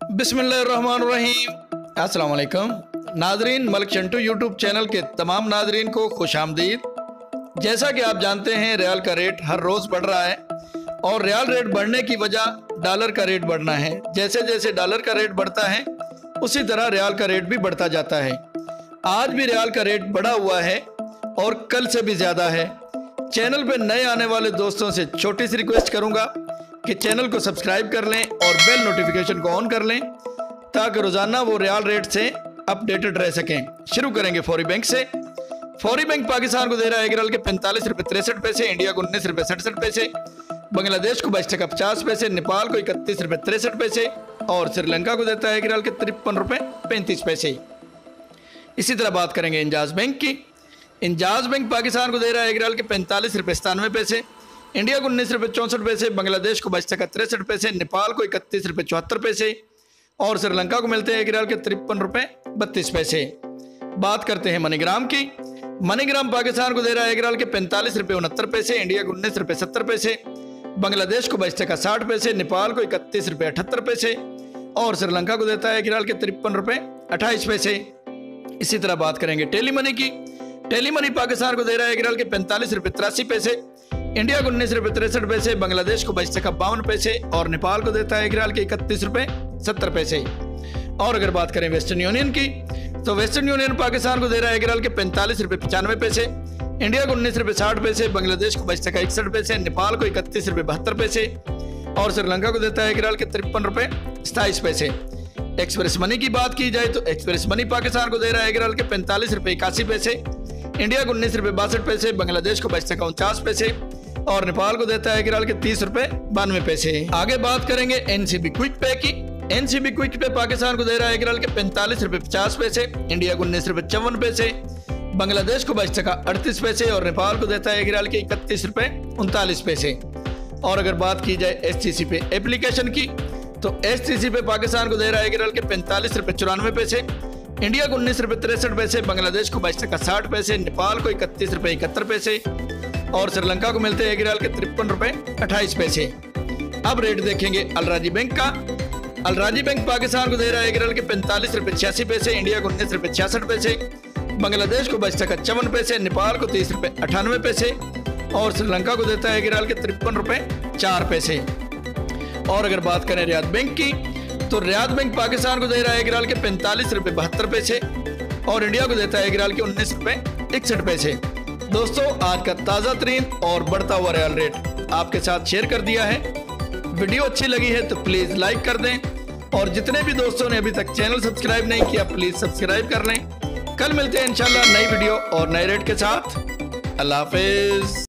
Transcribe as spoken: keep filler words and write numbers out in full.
बिस्मिल्लाहिर्रहमानिर्रहीम। अस्सलाम वालेकुम नाजरीन, मलिक चंटू यूट्यूब चैनल के तमाम नाजरीन को खुश आमदीद। जैसा कि आप जानते हैं रियाल का रेट हर रोज़ बढ़ रहा है और रियाल रेट बढ़ने की वजह डॉलर का रेट बढ़ना है। जैसे जैसे डॉलर का रेट बढ़ता है उसी तरह रियाल का रेट भी बढ़ता जाता है। आज भी रियाल का रेट बढ़ा हुआ है और कल से भी ज़्यादा है। चैनल पर नए आने वाले दोस्तों से छोटी सी रिक्वेस्ट करूंगा कि चैनल को सब्सक्राइब कर लें और बेल नोटिफिकेशन को ऑन कर लें ताकि रोज़ाना वो रियाल रेट से अपडेटेड रह सकें। शुरू करेंगे फौरी बैंक से। फौरी बैंक पाकिस्तान को दे रहा है एक रियाल के पैंतालीस रुपये तिरसठ पैसे, इंडिया को उन्नीस रुपये सड़सठ पैसे, बांग्लादेश को बाईस टका पचास पैसे, नेपाल को इकतीस रुपये तिरसठ पैसे और श्रीलंका को देता है एक रियाल के तिरपन रुपये पैंतीस पैसे। इसी तरह बात करेंगे इंजाज बैंक की। इंजाज बैंक पाकिस्तान को दे रहा है एक रियाल के पैंतालीस रुपये सतानवे पैसे, इंडिया को उन्नीस रुपये चौंसठ पैसे, बांग्लादेश को बाईस टका तिरसठ पैसे, नेपाल को इकतीस रुपये चौहत्तर पैसे और श्रीलंका को मिलते हैं एक रियाल के तिरपन रुपये बत्तीस पैसे। बात करते हैं मनीग्राम की। मनीग्राम पाकिस्तान को दे रहा है एक रियाल के पैंतालीस रुपये उनहत्तर पैसे, इंडिया को उन्नीस रुपये सत्तर पैसे, बांग्लादेश को बाईस टका साठ पैसे, नेपाल को इकतीस रुपये अठहत्तर पैसे और श्रीलंका को देता है एक रियाल के तिरपन रुपये अट्ठाईस पैसे। इसी तरह बात करेंगे टेली मनी की। टेली मनी पाकिस्तान को दे रहा है एक रियाल के पैंतालीस रुपये तिरासी पैसे, इंडिया को उन्नीस रुपये तिरसठ पैसे, बांग्लादेश को बाईस टका बावन पैसे और नेपाल को देता है एक रियाल के इकतीस रुपये सत्तर पैसे। और अगर बात करें वेस्टर्न यूनियन की तो वेस्टर्न यूनियन पाकिस्तान को दे रहा है एक रियाल के पैंतालीस रुपये पचानवे पैसे, इंडिया को उन्नीस रुपये साठ पैसे, बांग्लादेश को बाईस टका इकसठ पैसे, नेपाल को इकतीस रुपये बहत्तर पैसे और श्रीलंका को देता है एक रियाल के तिरपन रुपये सताईस पैसे। एक्सप्रेस मनी की बात की जाए तो एक्सप्रेस मनी पाकिस्तान को दे रहा है एक रियाल के पैंतालीस रुपये इक्यासी पैसे, इंडिया को उन्नीस रुपये बासठ पैसे, बांग्लादेश को बाईस टका उनचास पैसे और नेपाल को देता है एक रियाल के तीस रुपये बानवे पैसे। आगे बात करेंगे एनसीबी क्विक पे की। एनसीबी क्विक पे पाकिस्तान को दे रहा है एक रियाल के पैंतालीस रुपये पचास पैसे, इंडिया को उन्नीस रुपये चौवन पैसे, बांग्लादेश को बाईस टका अड़तीस पैसे और नेपाल को देता है एक रियाल के इकतीस रुपये उनतालीस पैसे। और अगर बात की जाए एसटीसी पे एप्लीकेशन की तो एसटीसी पे पाकिस्तान को दे रहा है एक रियाल के पैंतालीस रुपये चौरानवे पैसे, इंडिया को उन्नीस रुपये तिरसठ पैसे, बांग्लादेश को बाईस टका साठ पैसे, नेपाल को इकतीस रुपये इकहत्तर पैसे और श्रीलंका को मिलते हैं एक रियाल के तिरपन रुपये अट्ठाईस पैसे। अब रेट देखेंगे अलराजी बैंक का। अलराजी बैंक पाकिस्तान को दे रहा है एक रियाल के पैंतालीस रुपये छियासी पैसे, इंडिया को उन्नीस रुपये छियासठ पैसे, बांग्लादेश को बाईस टका चौवन पैसे, नेपाल को तीस रुपये अठानवे पैसे और श्रीलंका को देता है एक रियाल के तिरपन रुपये चार पैसे। और अगर बात करें रियाद बैंक की तो रियाद बैंक पाकिस्तान को दे रहा है एक रियाल के पैंतालीस रुपये बहत्तर पैसे और इंडिया को देता है एक रियाल के उन्नीस रुपये इकसठ पैसे। दोस्तों, आज का ताज़ा तरीन और बढ़ता हुआ रियाल रेट आपके साथ शेयर कर दिया है। वीडियो अच्छी लगी है तो प्लीज़ लाइक कर दें और जितने भी दोस्तों ने अभी तक चैनल सब्सक्राइब नहीं किया प्लीज़ सब्सक्राइब कर लें। कल मिलते हैं इंशाल्लाह नई वीडियो और नए रेट के साथ। अल्लाह हाफिज़।